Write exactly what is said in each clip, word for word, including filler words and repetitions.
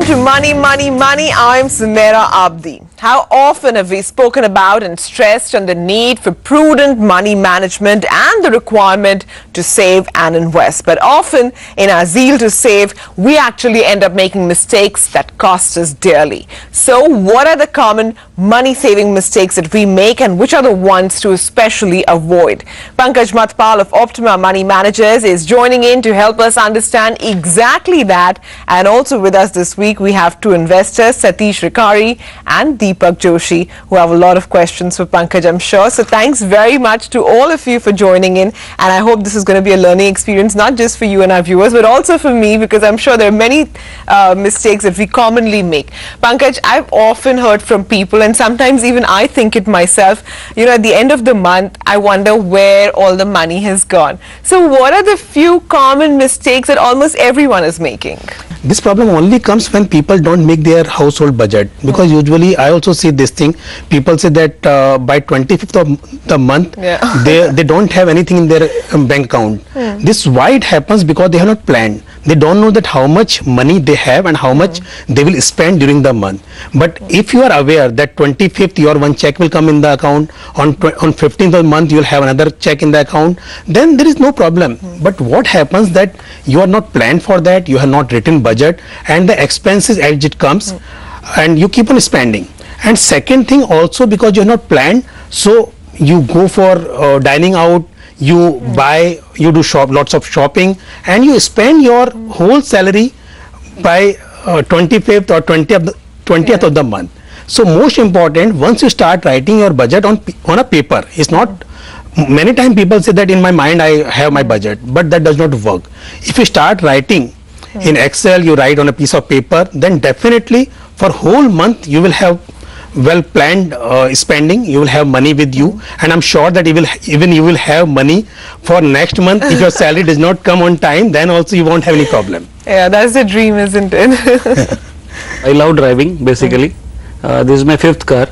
Welcome to Money, Money, Money. I'm Sumaira Abdi. How often have we spoken about and stressed on the need for prudent money management and the requirement to save and invest? But often, in our zeal to save, we actually end up making mistakes that cost us dearly. So, what are the common money-saving mistakes that we make, and which are the ones to especially avoid? Pankaj Matpal of Optima Money Managers is joining in to help us understand exactly that. And also with us this week, we have two investors, Satish Rikari and Deepak Joshi, who have a lot of questions for Pankaj, I'm sure. So thanks very much to all of you for joining in. And I hope this is going to be a learning experience, not just for you and our viewers, but also for me, because I'm sure there are many uh, mistakes that we commonly make. Pankaj, I've often heard from people, and sometimes even I think it myself, you know, at the end of the month, I wonder where all the money has gone. So what are the few common mistakes that almost everyone is making? This problem only comes when people don't make their household budget, because mm. usually I also see this thing. People say that uh, by twenty-fifth of the month, yeah. they they don't have anything in their um, bank account. Mm. This why it happens, because they have not planned. They don't know that how much money they have and how much mm. they will spend during the month. But mm. if you are aware that twenty-fifth your one check will come in the account, on on fifteenth of the month you will have another check in the account, then there is no problem. Mm. But what happens that you are not planned for that, you have not written budget, and the expenses as it comes, mm. and you keep on spending. And second thing also, because you are not planned, so you go for uh, dining out, you mm. buy, you do shop lots of shopping, and you spend your mm. whole salary by uh, twenty-fifth or twentieth, twentieth yeah. of the month. So most important, once you start writing your budget on on a paper, it's not mm. many times people say that in my mind I have my budget, but that does not work. If you start writing mm. in Excel, you write on a piece of paper, then definitely for whole month you will have well planned uh, spending, you will have money with you, and I'm sure that you will even you will have money for next month. If your salary does not come on time, then also you won't have any problem. Yeah, that's the dream, isn't it? I love driving basically. Uh, this is my fifth car,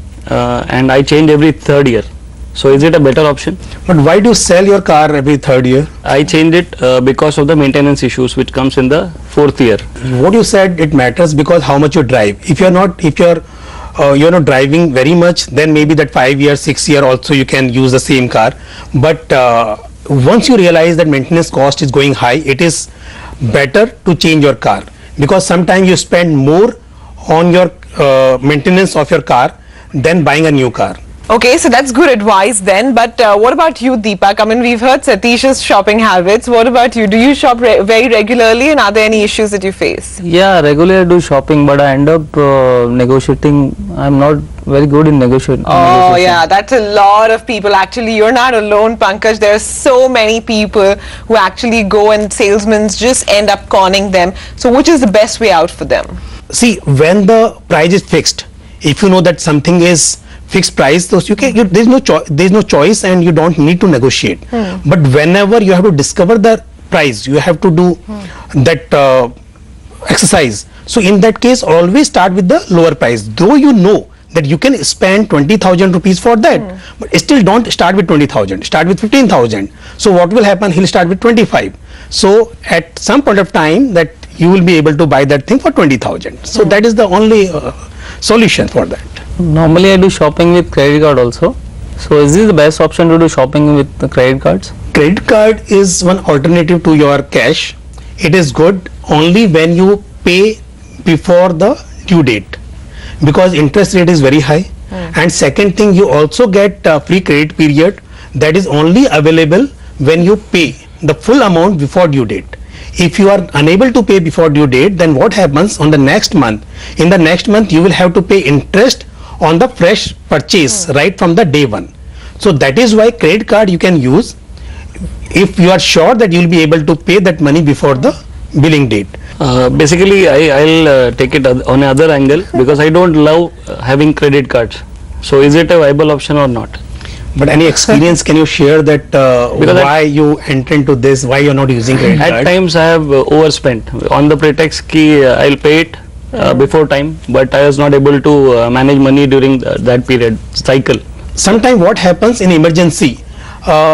uh, and I change every third year. So is it a better option? But why do you sell your car every third year? I change it uh, because of the maintenance issues which comes in the fourth year. What you said, it matters because how much you drive. If you're not, if you're uh, you're not driving very much, then maybe that five year, six year also you can use the same car. But uh, once you realize that maintenance cost is going high, it is better to change your car, because sometimes you spend more on your uh, maintenance of your car than buying a new car. Okay, so that's good advice then. But uh, what about you, Deepak? I mean, we've heard Satish's shopping habits. What about you? Do you shop re very regularly, and are there any issues that you face? Yeah, regularly I do shopping, but I end up uh, negotiating. I'm not very good in negotiating. Oh, yeah, that's a lot of people. Actually, you're not alone, Pankaj. There are so many people who actually go and salesmen just end up conning them. So which is the best way out for them? See, when the price is fixed, if you know that something is fixed price, those you can, you, there's no choice, there's no choice, and you don't need to negotiate. Hmm. But whenever you have to discover the price, you have to do hmm. that uh, exercise. So in that case, always start with the lower price, though you know that you can spend twenty thousand rupees for that, hmm. but still don't start with twenty thousand, start with fifteen thousand. So what will happen? He'll start with twenty-five. So at some point of time that you will be able to buy that thing for twenty thousand. So hmm. that is the only uh, solution for that. Normally I do shopping with credit card also. So is this the best option to do shopping with the credit cards? Credit card is one alternative to your cash. It is good only when you pay before the due date, because interest rate is very high. Mm. And second thing, you also get a free credit period that is only available when you pay the full amount before due date. If you are unable to pay before due date, then what happens on the next month? In the next month, you will have to pay interest on the fresh purchase mm. right from the day one. So that is why credit card you can use if you are sure that you will be able to pay that money before the billing date. Uh, basically, I, I'll uh, take it on another angle, because I don't love uh, having credit cards. So is it a viable option or not? But any experience can you share that uh, why you enter into this, why you are not using credit card? At times I have uh, overspent on the pretext key uh, I'll pay it uh, before time, but I was not able to uh, manage money during the, that period cycle. Sometimes what happens in emergency, uh,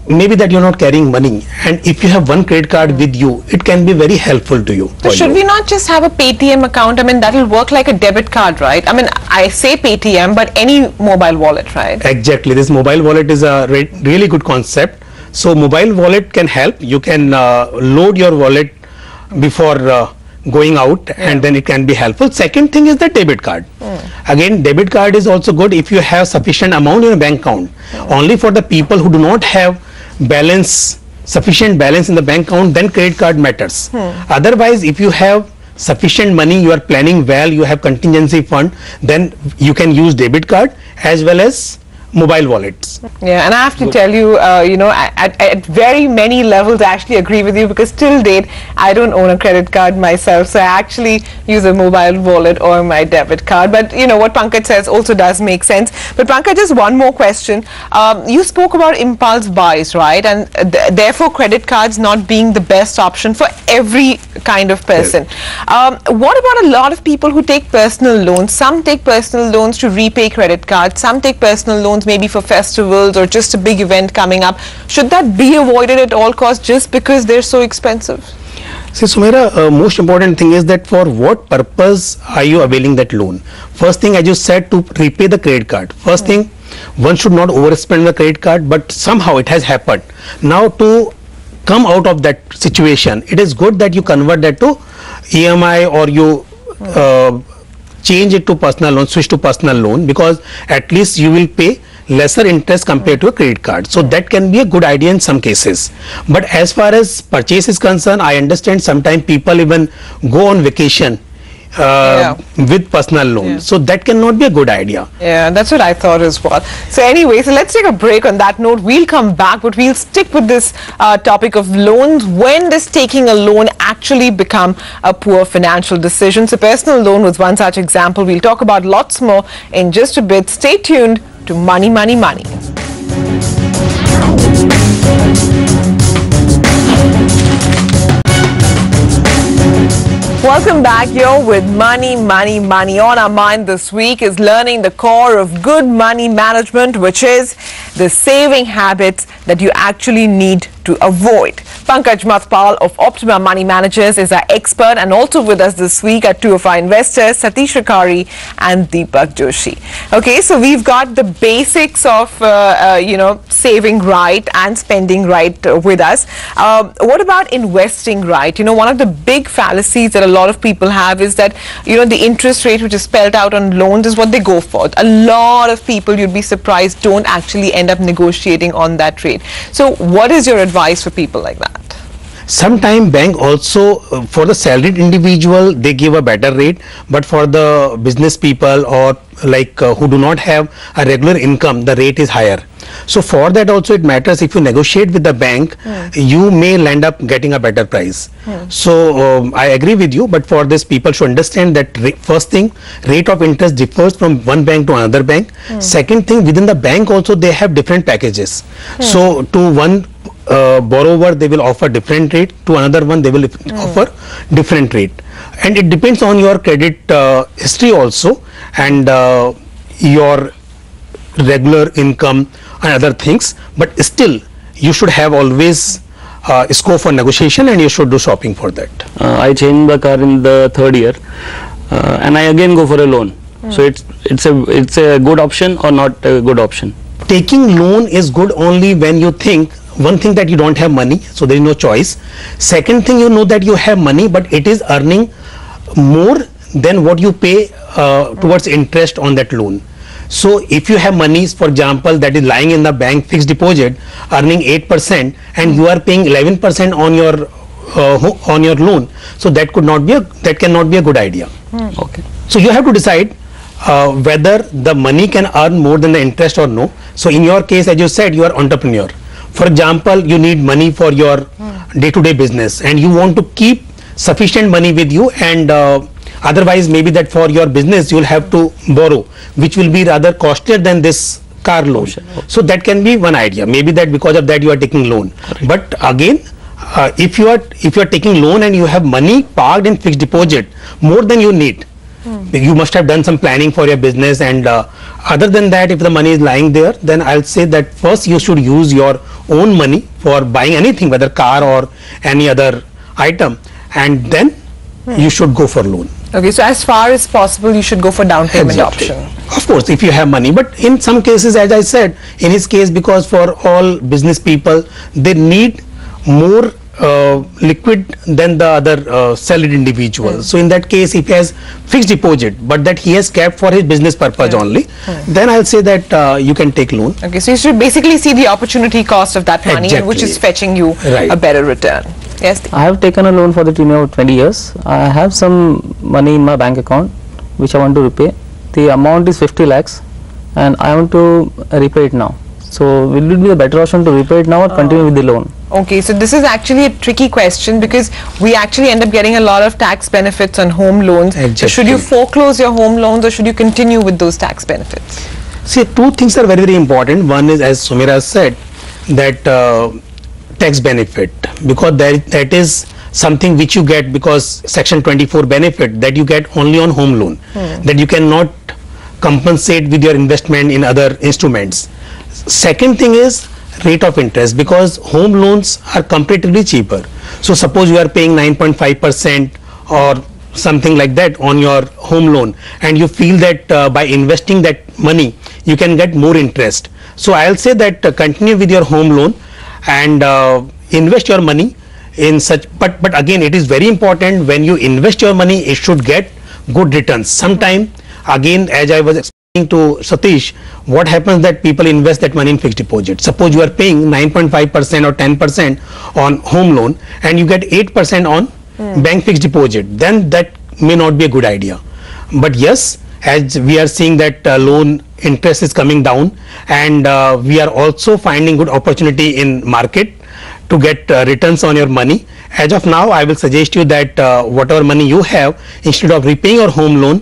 maybe that you're not carrying money, and if you have one credit card with you, it can be very helpful to you. So should you. we not just have a Paytm account? I mean, that will work like a debit card, right? I mean, I say Paytm, but any mobile wallet, right? Exactly. This mobile wallet is a re really good concept. So mobile wallet can help. You can uh, load your wallet before uh, going out, yeah. and then it can be helpful. Second thing is the debit card. Mm. Again, debit card is also good if you have sufficient amount in your bank account. Mm. Only for the people who do not have balance, sufficient balance in the bank account, then credit card matters. Hmm. Otherwise, if you have sufficient money, you are planning well, you have contingency fund, then you can use debit card as well as mobile wallets. Yeah, and I have to Good. tell you, uh, you know, at, at very many levels, I actually agree with you, because till date, I don't own a credit card myself, so I actually use a mobile wallet or my debit card. But, you know, what Pankaj says also does make sense. But Pankaj, just one more question. Um, you spoke about impulse buys, right? And th therefore, credit cards not being the best option for every kind of person. Yes. Um, what about a lot of people who take personal loans? Some take personal loans to repay credit cards. Some take personal loans maybe for festivals or just a big event coming up. Should that be avoided at all costs just because they're so expensive? See, Sumaira, uh, most important thing is that for what purpose are you availing that loan? First thing, as you said, to repay the credit card. First mm. thing, one should not overspend the credit card, but somehow it has happened. Now, to come out of that situation, it is good that you convert that to E M I, or you mm. uh, change it to personal loan, switch to personal loan, because at least you will pay lesser interest compared to a credit card. So that can be a good idea in some cases. But as far as purchase is concerned, I understand sometimes people even go on vacation uh, yeah. with personal loan. Yeah. So that cannot be a good idea. Yeah, that's what I thought as well. So anyway, so let's take a break on that note. We'll come back, but we'll stick with this uh, topic of loans. When does taking a loan actually become a poor financial decision? So personal loan was one such example. We'll talk about lots more in just a bit. Stay tuned to Money, Money, Money. Welcome back. You're with Money, Money, Money. On our mind this week is learning the core of good money management, which is the saving habits that you actually need to avoid. Pankaj Mathpal of Optima Money Managers is our expert, and also with us this week are two of our investors, Satish Rakari and Deepak Joshi. Okay, so we've got the basics of, uh, uh, you know, saving right and spending right uh, with us. Um, what about investing right? You know, one of the big fallacies that a lot of people have is that, you know, the interest rate which is spelled out on loans is what they go for. A lot of people, you'd be surprised, don't actually end up negotiating on that rate. So what is your advice for people like that? Sometime bank also, uh, for the salaried individual, they give a better rate, but for the business people or like uh, who do not have a regular income, the rate is higher. So for that also it matters. If you negotiate with the bank, mm. you may end up getting a better price. Mm. So um, I agree with you, but for this, people should understand that first thing, rate of interest differs from one bank to another bank. Mm. Second thing, within the bank also they have different packages. Mm. So to one uh, borrower they will offer different rate, to another one they will mm. offer different rate, and it depends on your credit uh, history also, and uh, your regular income and other things. But still you should have always uh, scope for negotiation, and you should do shopping for that. uh, I changed the car in the third year, uh, and I again go for a loan. Mm. So it's it's a it's a good option or not a good option? Taking loan is good only when you think, one thing, that you don't have money, so there is no choice. Second thing, you know that you have money, but it is earning more than what you pay uh, towards interest on that loan. So if you have monies, for example, that is lying in the bank, fixed deposit, earning eight percent, and you are paying eleven percent on your uh, on your loan, so that could not be a that cannot be a good idea. Mm. Okay. So you have to decide uh, whether the money can earn more than the interest or no. So in your case, as you said, you are entrepreneur. For example, you need money for your day-to-day business, and you want to keep sufficient money with you, and uh, otherwise maybe that for your business you will have to borrow, which will be rather costlier than this car loan. So that can be one idea. Maybe that because of that you are taking loan. But again, uh, if you are if you are taking loan and you have money parked in fixed deposit more than you need, hmm. you must have done some planning for your business, and uh, other than that, if the money is lying there, then I'll say that first you should use your own money for buying anything, whether car or any other item, and then hmm. you should go for loan. Okay, so as far as possible, you should go for down payment Exactly. option. Of course, if you have money, but in some cases, as I said, in his case, because for all business people, they need more uh, liquid than the other uh, salaried individuals. Mm. So in that case, if he has fixed deposit, but that he has kept for his business purpose mm. only, mm. then I'll say that uh, you can take loan. Okay, so you should basically see the opportunity cost of that money, Exactly. and which is fetching you right. a better return. Yes. I have taken a loan for the tenure of twenty years. I have some money in my bank account which I want to repay. The amount is fifty lakhs and I want to repay it now. So will it be a better option to repay it now or continue uh, with the loan? Okay, so this is actually a tricky question because we actually end up getting a lot of tax benefits on home loans. Exactly. So should you foreclose your home loans or should you continue with those tax benefits? See, two things are very, very important. One is, as Sumira said, that uh, tax benefit, because that, that is something which you get because section twenty-four benefit that you get only on home loan, hmm. that you cannot compensate with your investment in other instruments. Second thing is rate of interest, because home loans are comparatively cheaper. So suppose you are paying nine point five percent or something like that on your home loan, and you feel that uh, by investing that money you can get more interest. So I'll say that uh, continue with your home loan and uh, invest your money in such, but but again it is very important, when you invest your money it should get good returns. Sometime again, as I was explaining to Satish, what happens that people invest that money in fixed deposit. Suppose you are paying nine point five percent or ten percent on home loan and you get eight percent on mm. bank fixed deposit, then that may not be a good idea. But yes, as we are seeing that uh, loan interest is coming down, and uh, we are also finding good opportunity in market to get uh, returns on your money. As of now, I will suggest you that uh, whatever money you have, instead of repaying your home loan,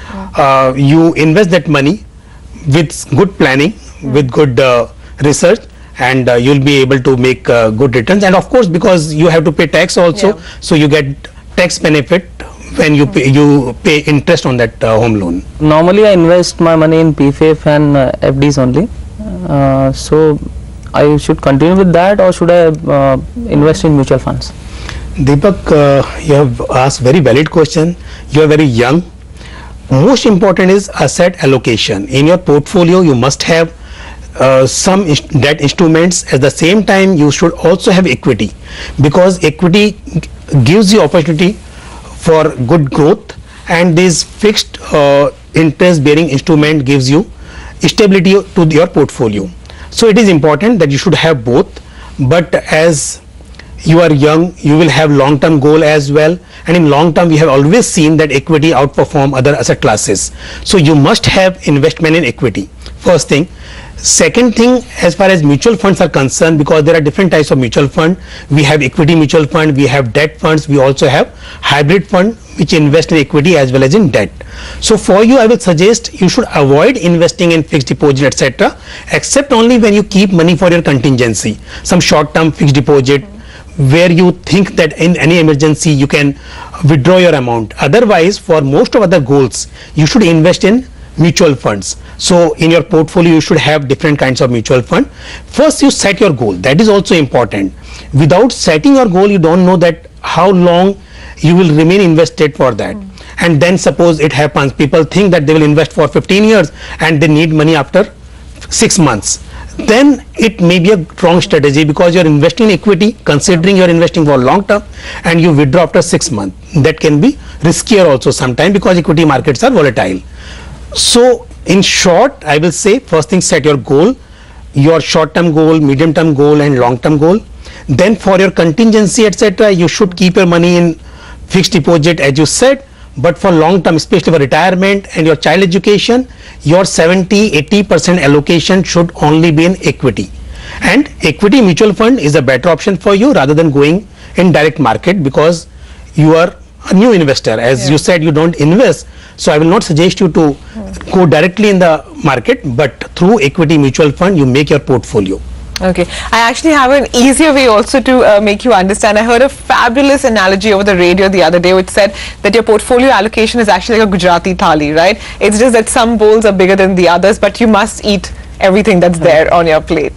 uh, you invest that money with good planning, mm. with good uh, research, and uh, you'll be able to make uh, good returns. And of course, because you have to pay tax also, yeah. so you get tax benefit when you pay, you pay interest on that uh, home loan. Normally I invest my money in P F F and uh, F Ds only. Uh, so I should continue with that, or should I uh, invest in mutual funds? Deepak, uh, you have asked very valid question. You are very young. Most important is asset allocation. In your portfolio you must have uh, some inst debt instruments. At the same time you should also have equity, because equity gives you opportunity for good growth, and this fixed uh, interest bearing instrument gives you stability to your portfolio. So it is important that you should have both, but as you are young, you will have long term goal as well, and in long term we have always seen that equity outperform other asset classes. So you must have investment in equity, first thing. Second thing, as far as mutual funds are concerned, because there are different types of mutual fund, we have equity mutual fund, we have debt funds, we also have hybrid fund which invest in equity as well as in debt. So for you, I will suggest you should avoid investing in fixed deposit, et cetera, except only when you keep money for your contingency, some short term fixed deposit where you think that in any emergency you can withdraw your amount. Otherwise, for most of other goals, you should invest in mutual funds. So in your portfolio you should have different kinds of mutual fund. First you set your goal, that is also important. Without setting your goal, you don't know that how long you will remain invested for that. Mm. And then suppose it happens, people think that they will invest for fifteen years and they need money after six months. Then it may be a wrong strategy, because you are investing in equity considering you are investing for long term, and you withdraw after six months. That can be riskier also sometimes, because equity markets are volatile. So in short, I will say, first thing, set your goal, your short term goal, medium term goal and long term goal. Then for your contingency, et cetera, you should keep your money in fixed deposit as you said, but for long term, especially for retirement and your child education, your seventy to eighty percent allocation should only be in equity. And equity mutual fund is a better option for you rather than going in direct market, because you are a new investor. As yeah. you said, you don't invest. So I will not suggest you to hmm. go directly in the market, but through equity mutual fund you make your portfolio. Okay, I actually have an easier way also to uh, make you understand. I heard a fabulous analogy over the radio the other day which said that your portfolio allocation is actually like a Gujarati thali, right? It's just that some bowls are bigger than the others, but you must eat everything that's there on your plate.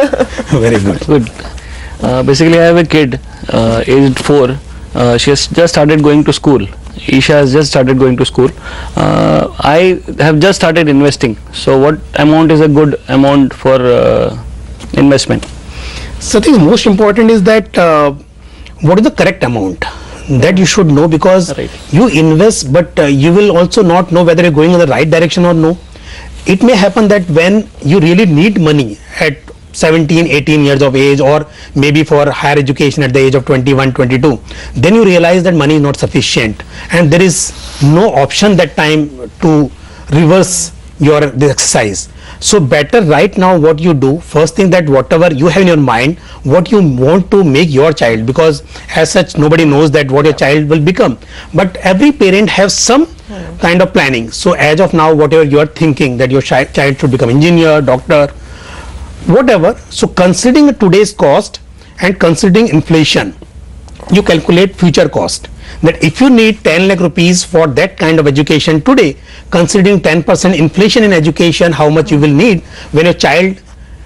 Very good. Good. Uh, basically, I have a kid, uh, aged four. Uh, she has just started going to school. Isha has just started going to school. Uh, I have just started investing. So, what amount is a good amount for uh, investment? So, I think most important is that uh, what is the correct amount that you should know, because Right. you invest, but uh, you will also not know whether you're going in the right direction or no. It may happen that when you really need money at seventeen, eighteen years of age, or maybe for higher education at the age of twenty-one, twenty-two, then you realize that money is not sufficient and there is no option that time to reverse your the exercise. So better right now what you do, first thing, that whatever you have in your mind, what you want to make your child, because as such nobody knows that what your child will become, but every parent has some hmm. kind of planning. So as of now, whatever you are thinking that your chi child should become engineer, doctor, whatever, so considering today's cost and considering inflation, you calculate future cost, that if you need ten lakh rupees for that kind of education today, considering ten percent inflation in education, how much you will need when your child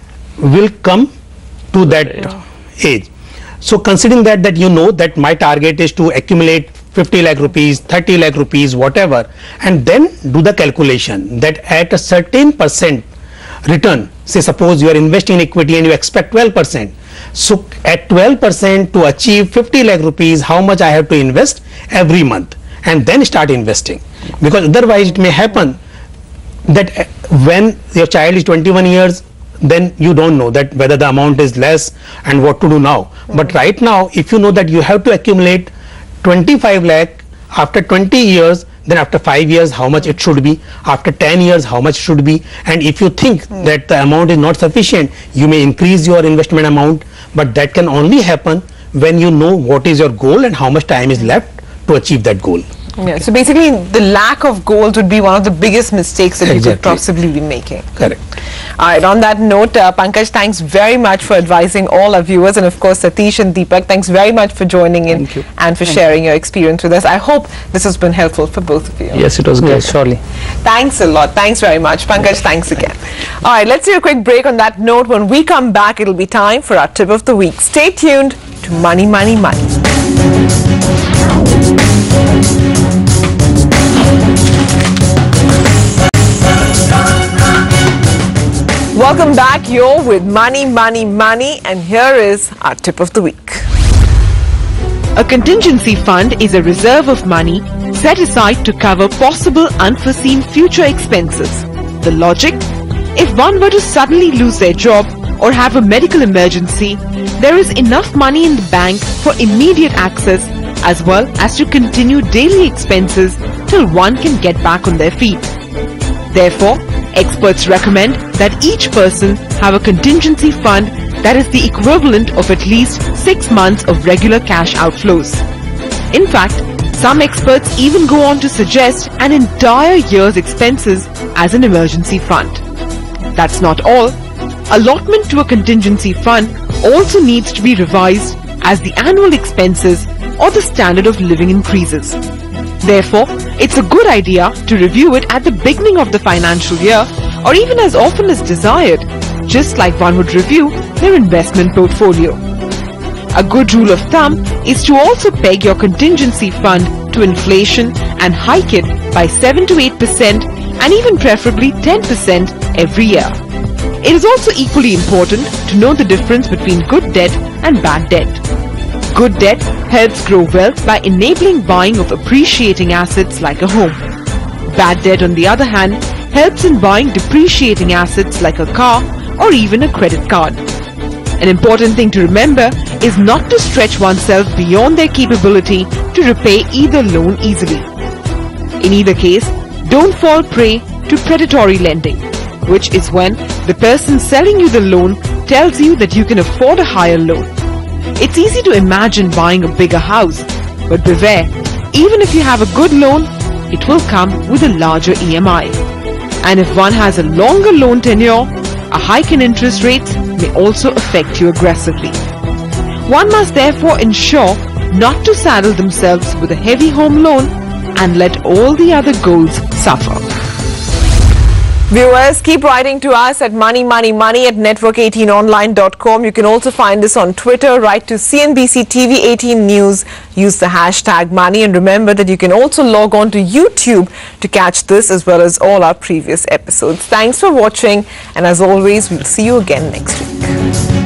will come to that Yeah. age. So considering that, that you know that my target is to accumulate fifty lakh rupees, thirty lakh rupees, whatever, and then do the calculation that at a certain percent return, say suppose you are investing in equity and you expect twelve percent, so at twelve percent to achieve fifty lakh rupees, how much I have to invest every month, and then start investing, because otherwise it may happen that uh, when your child is twenty-one years, then you don't know that whether the amount is less and what to do now. Mm-hmm. But right now, if you know that you have to accumulate twenty-five lakh after twenty years, then after five years how much it should be, after ten years how much should be, and if you think mm. that the amount is not sufficient, you may increase your investment amount, but that can only happen when you know what is your goal and how much time is left to achieve that goal. Yeah, so basically the lack of goals would be one of the biggest mistakes that Exactly. you could possibly be making. Correct. Alright, on that note, uh, Pankaj, thanks very much for advising all our viewers, and of course Satish and Deepak, thanks very much for joining in Thank you. and for Thank sharing your experience with us. I hope this has been helpful for both of you. Yes, it was great. Yes, surely. Thanks a lot. Thanks very much. Pankaj, thanks again. Alright, let's do a quick break on that note. When we come back, it'll be time for our tip of the week. Stay tuned to Money, Money, Money. Welcome back. You're with Money, Money, Money, and here is our tip of the week. A contingency fund is a reserve of money set aside to cover possible unforeseen future expenses. The logic? If one were to suddenly lose their job or have a medical emergency, there is enough money in the bank for immediate access as well as to continue daily expenses till one can get back on their feet. Therefore, experts recommend that each person have a contingency fund that is the equivalent of at least six months of regular cash outflows. In fact, some experts even go on to suggest an entire year's expenses as an emergency fund. That's not all. Allotment to a contingency fund also needs to be revised as the annual expenses or the standard of living increases. Therefore, it's a good idea to review it at the beginning of the financial year or even as often as desired, just like one would review their investment portfolio. A good rule of thumb is to also peg your contingency fund to inflation and hike it by seven to eight percent and even preferably ten percent every year. It is also equally important to know the difference between good debt and bad debt. Good debt helps grow wealth by enabling buying of appreciating assets like a home. Bad debt, on the other hand, helps in buying depreciating assets like a car or even a credit card. An important thing to remember is not to stretch oneself beyond their capability to repay either loan easily. In either case, don't fall prey to predatory lending, which is when the person selling you the loan tells you that you can afford a higher loan. It's easy to imagine buying a bigger house, but beware, even if you have a good loan, it will come with a larger E M I. And if one has a longer loan tenure, a hike in interest rates may also affect you aggressively. One must therefore ensure not to saddle themselves with a heavy home loan and let all the other goals suffer. Viewers, keep writing to us at money money money at network eighteen online dot com. You can also find us on Twitter. Write to C N B C T V eighteen News. Use the hashtag money, and remember that you can also log on to YouTube to catch this as well as all our previous episodes. Thanks for watching, and as always, we'll see you again next week.